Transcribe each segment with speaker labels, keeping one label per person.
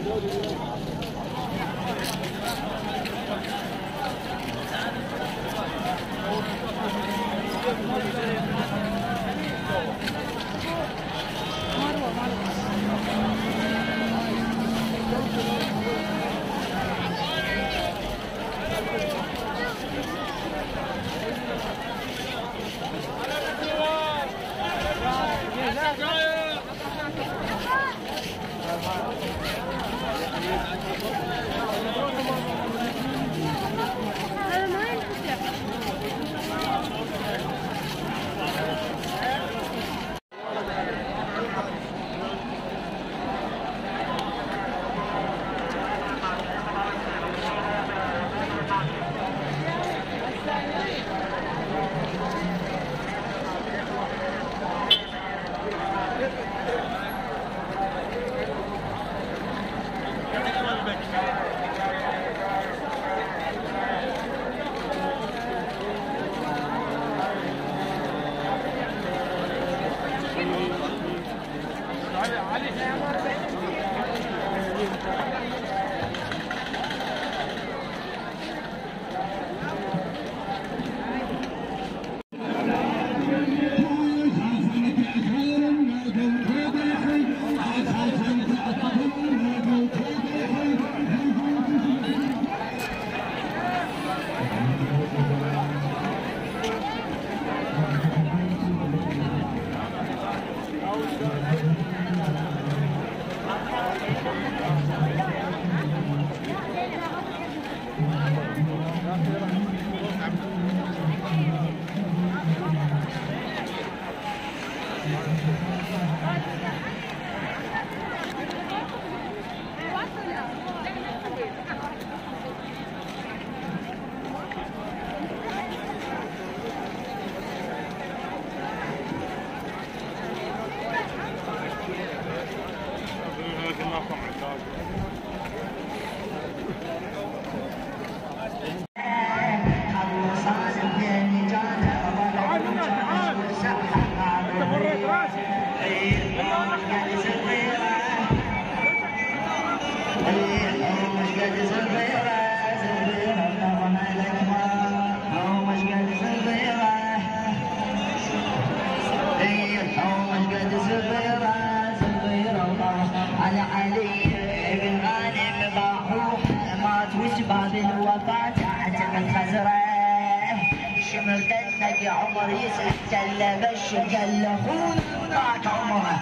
Speaker 1: يا عمر يسأل جل بشر جل اخونا ضاعت عمره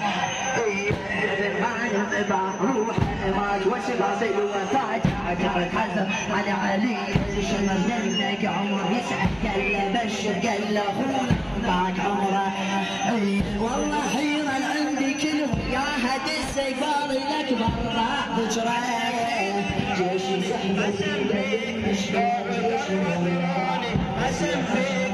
Speaker 1: بالغانم بروح مات وسباصي وفات عجب الحزر على علي شمر دلك عمر يسأل جل بشر جل اخونا ضاعت عمره والله حيرا عندي كلهم يا هدي السيفار الاكبر راح بجره جيش سحبتي بالمشوار اسم فيك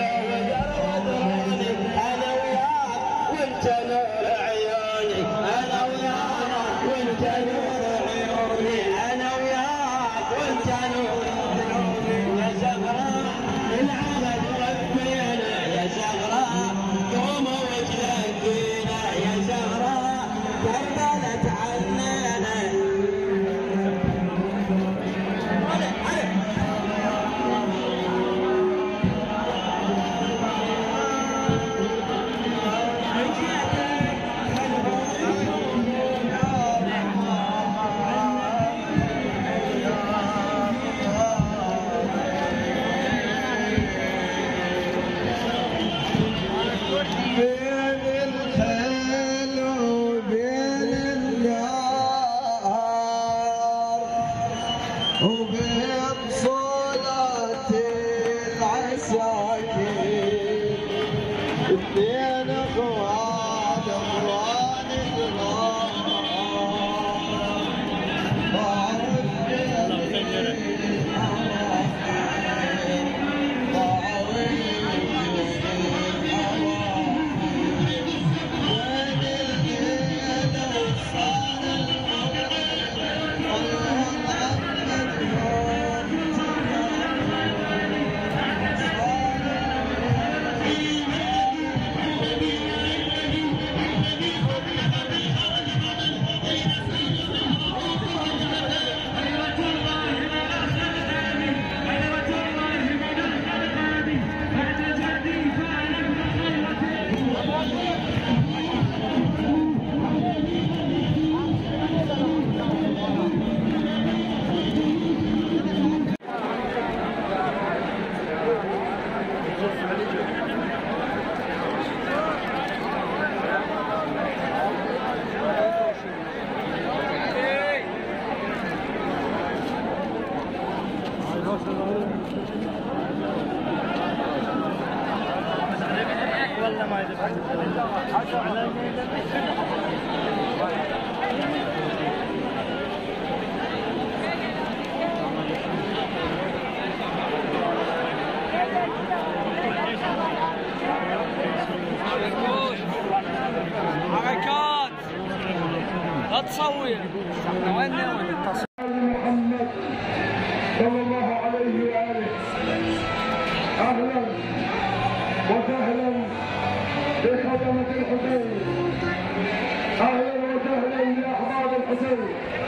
Speaker 1: انا وياك وانت نور عيوني انا وياك وانت نور عيوني انا وياك وانت نور عيوني يا زهراء العمل ربينا يا زهراء قوم وتلقينا يا زهراء كربلت عننا
Speaker 2: والله ما حركات لا تصور وين
Speaker 3: محمد صلى الله عليه وآله. أهلا وسهلا بخدمة الحسين، أهلا وسهلا بأحباب الحسين.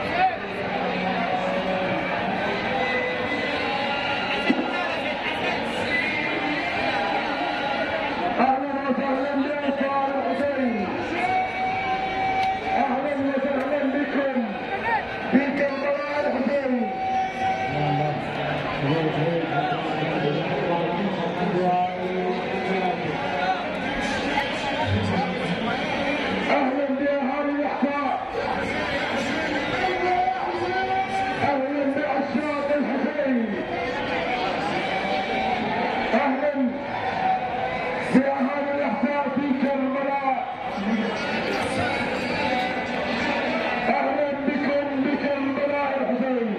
Speaker 3: أهلا وسهلا بأنصار الحسين، أهلا وسهلا بكم في كربلاء الحسين. أهلا بأهالي الأحساء، أهلا بعشاق الحسين، أهلا بأهالي الأحساء في كربلاء. أهلا بكم بكربلاء الحسين.